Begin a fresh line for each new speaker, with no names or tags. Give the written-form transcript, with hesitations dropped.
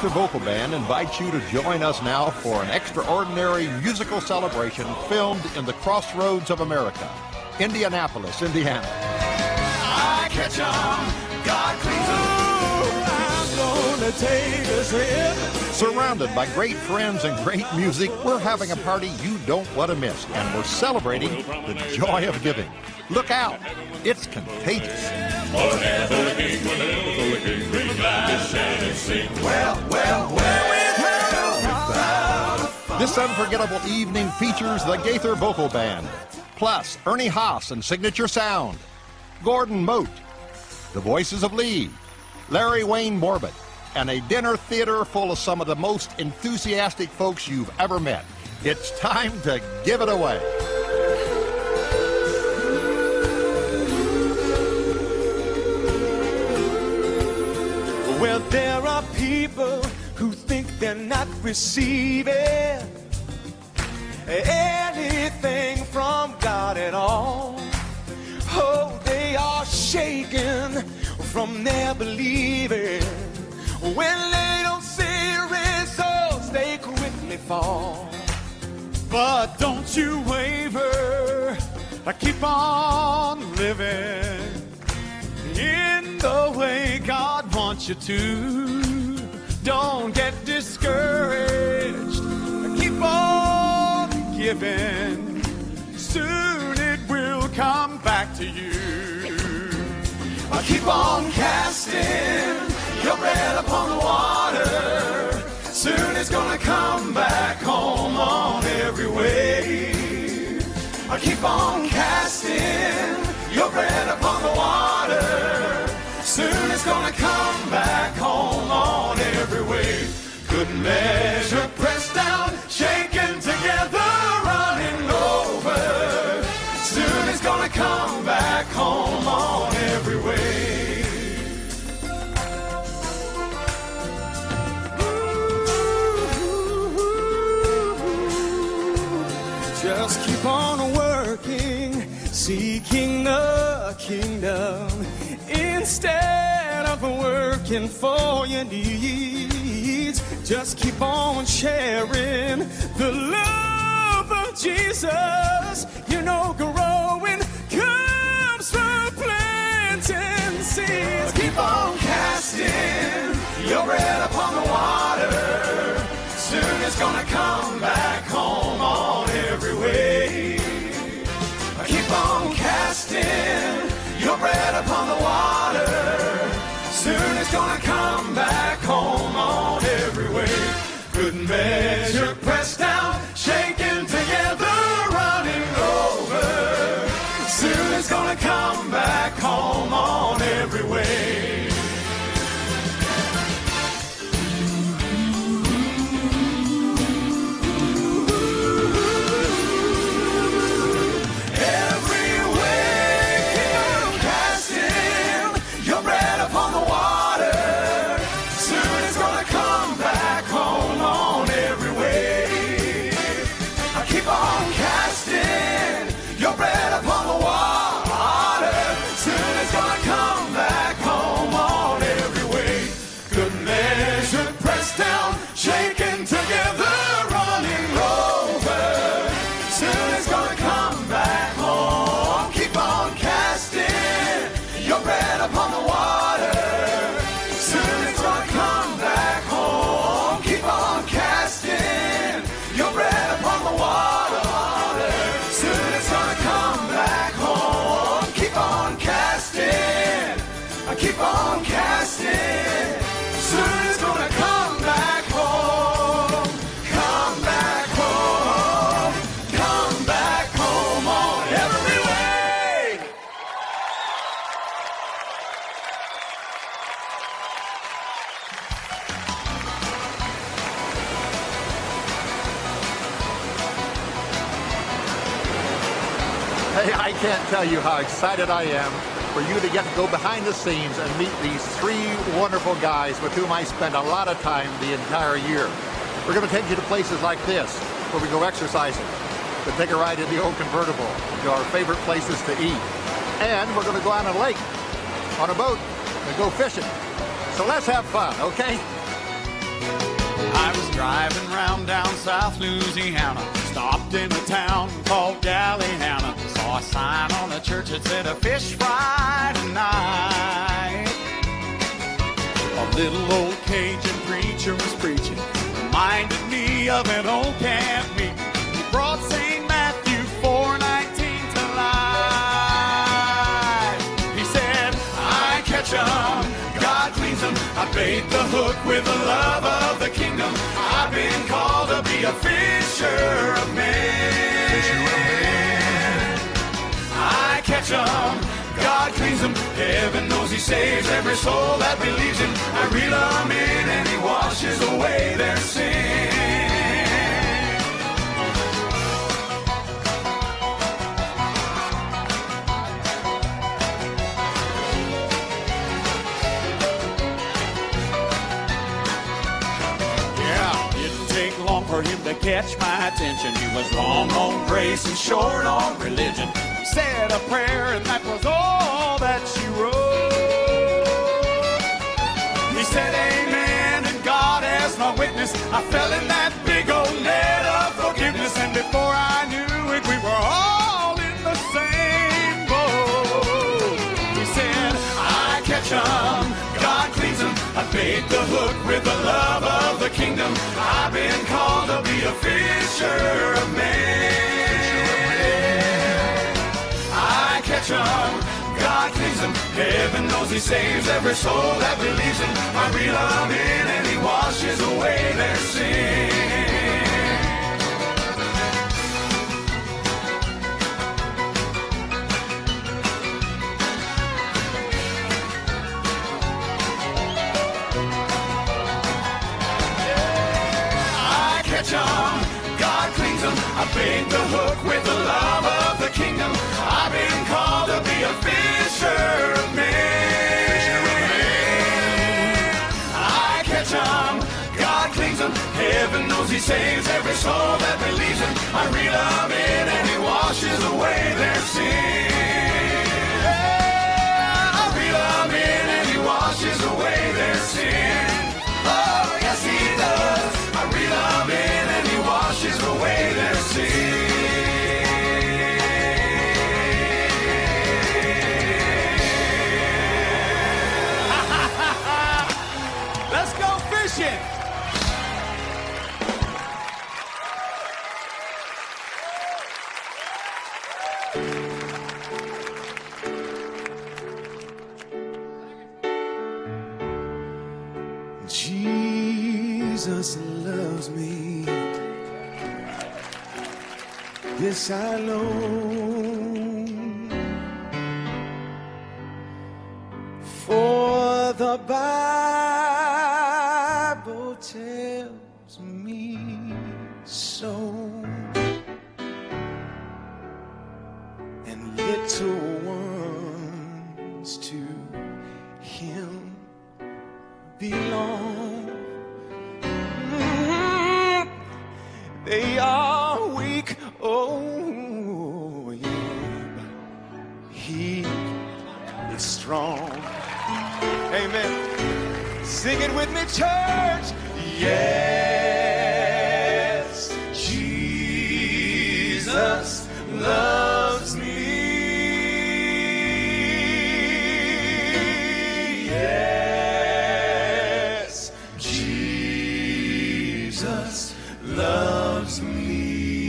Gaither Vocal Band invites you to join us now for an extraordinary musical celebration filmed in the crossroads of America, Indianapolis, Indiana.
I catch 'em, God cleans 'em. I'm gonna take a trip.
Surrounded by great friends and great music, we're having a party you don't want to miss, and we're celebrating the joy of giving. Look out, it's contagious.
Forever the king, forever the king, bring glad shout and sing.
Well.
This unforgettable evening features the Gaither Vocal Band, plus Ernie Haas and Signature Sound, Gordon Mote, the Voices of Lee, Larry Wayne Morbid, and a dinner theater full of some of the most enthusiastic folks you've ever met. It's time to give it away.
Well, there are people who think they're not receiving anything from God at all. Oh, they are shaken from their believing. When they don't see results, they quickly fall. But don't you waver, keep on living in the way God wants you to. Don't get discouraged, keep on giving. Soon it will come back to you. Keep on casting your bread upon the water. Soon it's gonna come back home on every wave. Keep on casting your bread upon the water. Soon it's gonna come back home on every wave. Good measure, pressed down, shaken together, running over. Soon it's gonna come back home on every wave. Just keep on working, seeking the kingdom, instead of working for your needs. Just keep on sharing the love of Jesus. You know, growing comes from planting seeds. Keep on casting your bread upon the water. Soon it's gonna come back home on every wave. Keep on casting your bread upon the water. Soon it's gonna come back home on every wave. Good measure, pressed down, shaken together, running over. Soon it's gonna come back home on every wave. Shaken together, running over. Soon it's gonna come back home. Keep on casting your bread upon the water. Soon it's gonna come back home. Keep on casting your bread upon the water. Soon it's gonna come back home. Keep on casting. Keep on casting. Soon it's gonna come back home. Come back home. Come back home on every way.
Hey, I can't tell you how excited I am for you to get to go behind the scenes and meet these three wonderful guys with whom I spend a lot of time the entire year. We're going to take you to places like this, where we go exercising, to take a ride in the old convertible, to our favorite places to eat. And we're going to go on a lake, on a boat, and go fishing. So let's have fun, okay?
I was driving round down South Louisiana, stopped in a town called Galliana. Saw a sign on the church that said a fish fry tonight. A little old Cajun preacher was preaching, reminded me of an old camp meeting. He brought St. Matthew 4:19 to life. He said, I catch 'em, God cleans 'em. I bait the hook with the love of the kingdom. I've been called to be a fisher of men. I catch 'em, God cleans them. Heaven knows he saves every soul that believes him. I reel them in and he washes away their sin. For him to catch my attention, he was long on grace and short on religion. He said a prayer and that was all that she wrote. He said amen and God as my witness. I fell in that big old net of forgiveness, and before I knew it we were all in the same boat. He said I catch 'em, God cleans 'em. I bait the hook with the love of the kingdom. I've been called to be a fisher of men. I catch 'em, God cleans 'em. Heaven knows he saves every soul that believes him. I reel 'em in and he washes away their sin. God cleans them. I bait the hook with the love of the kingdom. I've been called to be a fisher of men. I catch 'em, God cleans them. Heaven knows he saves every soul that believes him. I reel 'em in and he washes away their sin. I reel 'em in and he washes away their sin. Oh, yes he does. I reel 'em in and he washes away their sin. Let's go fishing.
Jesus loves me. This I know, for the Bible tells me so. And little ones to him belong. They are weak, oh yeah, but he is strong. Amen. Sing it with me, church. Yes, Jesus loves me. Yes, Jesus loves me.